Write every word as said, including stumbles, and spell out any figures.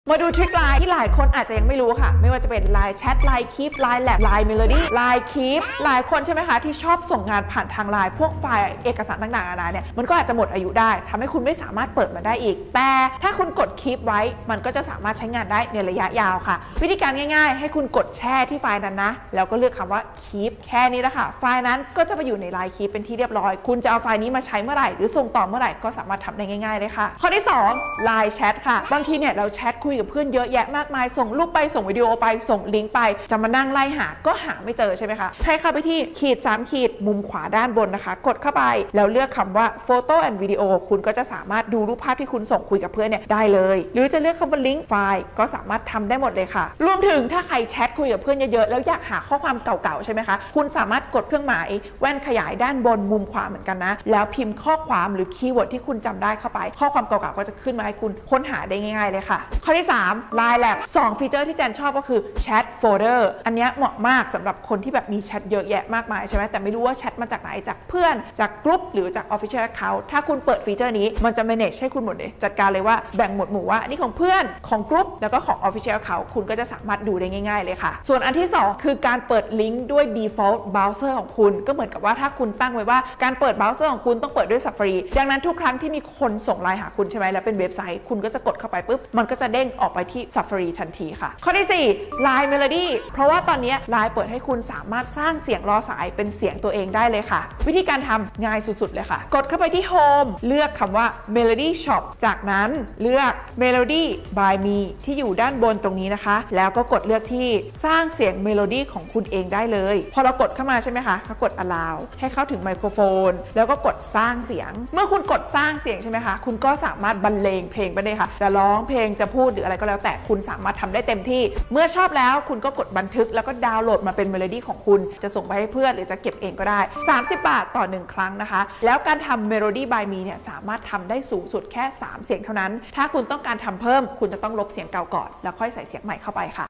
มาดูทริคไลน์ที่หลายคนอาจจะยังไม่รู้ค่ะไม่ว่าจะเป็นไลน์แชทไลน์คีปไลน์แลบไลน์เมโลดี้ไลน์คีปหลายคนใช่ไหมคะที่ชอบส่งงานผ่านทางไลน์พวกไฟล์เอกสารต่างๆนานาเนี่ยมันก็อาจจะหมดอายุได้ทำให้คุณไม่สามารถเปิดมันได้อีกแต่ถ้าคุณกดคีปไว้มันก็จะสามารถใช้งานได้ในระยะยาวค่ะวิธีการง่ายๆให้คุณกดแช่ที่ไฟล์นั้นนะแล้วก็เลือกคำว่าคีปแค่นี้แหละค่ะไฟล์นั้นก็จะไปอยู่ในไลน์คีปเป็นที่เรียบร้อยคุณจะเอาไฟล์นี้มาใช้เมื่อไหร่หรือส่งต่อเมื่อไหร่ก็สามารถทำได้ง่ายๆเลยค่ะข้อที่สองไลน์แชทค่ะบางทีเนี่ยเราแชทคุยกับเพื่อนเยอะแยะมากมายส่งรูปไปส่งวิดีโอไปส่งลิงก์ไปจะมานั่งไล่หาก็หาไม่เจอใช่ไหมคะให้เข้าไปที่ขีดสามขีดมุมขวาด้านบนนะคะกดเข้าไปแล้วเลือกคำว่า Photo and Video คุณก็จะสามารถดูรูปภาพที่คุณส่งคุยกับเพื่อนเนี่ยได้เลยหรือจะเลือกคำว่าลิงก์ไฟล์ก็สามารถทำได้หมดเลยค่ะรวมถึงถ้าใครแชทคุยกับเพื่อนเยอะๆแล้วอยากหาข้อความเก่าๆใช่ไหมคะคุณสามารถกดเครื่องหมายแว่นขยายด้านบนมุมขวาเหมือนกันนะแล้วพิมพ์ข้อความหรือคีย์เวิร์ดที่คุณจำได้เข้าไปข้อความเก่าๆก็จะขึ้นมาให้คุณค้นหาได้ง่ายๆเลยค่ะข้อที่สาม ไลน์ แลบ สองฟีเจอร์ที่แจนชอบก็คือแชทโฟลเดอร์อันนี้เหมาะมากสำหรับคนที่แบบมีแชทเยอะแยะมากมายใช่ไหมแต่ไม่รู้ว่าแชทมาจากไหนจากเพื่อนจากกลุ่มหรือจาก Official Account ถ้าคุณเปิดฟีเจอร์นี้มันจะ manage ให้คุณหมดเลยจัดการเลยว่าแบ่งหมวดหมู่ว่าอันนี้ของเพื่อนของกลุ่มแล้วก็ของ Official Account คุณก็จะสามารถดูได้ง่ายๆเลยค่ะส่วนอันที่สองคือการเปิดลิงก์ด้วย default browser ของคุณก็เหมือนกับว่าถ้าคุณตั้งไว้ว่าการเปิด browser ของคุณต้องเปิดด้วย Safari ดังนั้นทุกครั้งที่มีคนส่งไลน์หาคุณใช่ไหมแล้วเป็นเว็บไซต์คุณก็จะกดเข้าไปปุ๊บมันก็จะเด้งออกไปที่ Safari ทันทีค่ะข้อที่สี่ ไลน์ Melody เพราะว่าตอนนี้ไลน์เปิดให้คุณสามารถสร้างเสียงรอสายเป็นเสียงตัวเองได้เลยค่ะวิธีการทำง่ายสุดๆเลยค่ะกดเข้าไปที่ Home เลือกคำว่า Melody Shop จากนั้นเลือก Melody by Me ที่อยู่ด้านบนตรงนี้นะคะแล้วก็กดเลือกที่สร้างเสียง Melody ของคุณเองได้เลยพอเรากดเข้ามาใช่ไหมคะก็กด Allow ให้เข้าถึงไมโครโฟนแล้วก็กดสร้างเสียงเมื่อคุณกดสร้างเสียงใช่ไหมคะคุณก็สามารถบรรเลงเพลงไปได้ค่ะจะร้องเพลงจะพูดหรืออะไรก็แล้วแต่คุณสามารถทำได้เต็มที่เมื่อชอบแล้วคุณก็กดบันทึกแล้วก็ดาวน์โหลดมาเป็นเมโลดี้ของคุณจะส่งไปให้เพื่อนหรือจะเก็บเองก็ได้สามสิบบาทต่อหนึ่งครั้งนะคะแล้วการทำ Melody by Me เนี่ยสามารถทำได้สูงสุดแค่สามเสียงเท่านั้นถ้าคุณต้องการทำเพิ่มคุณจะต้องลบเสียงเก่าก่อนแล้วค่อยใส่เสียงใหม่เข้าไปค่ะ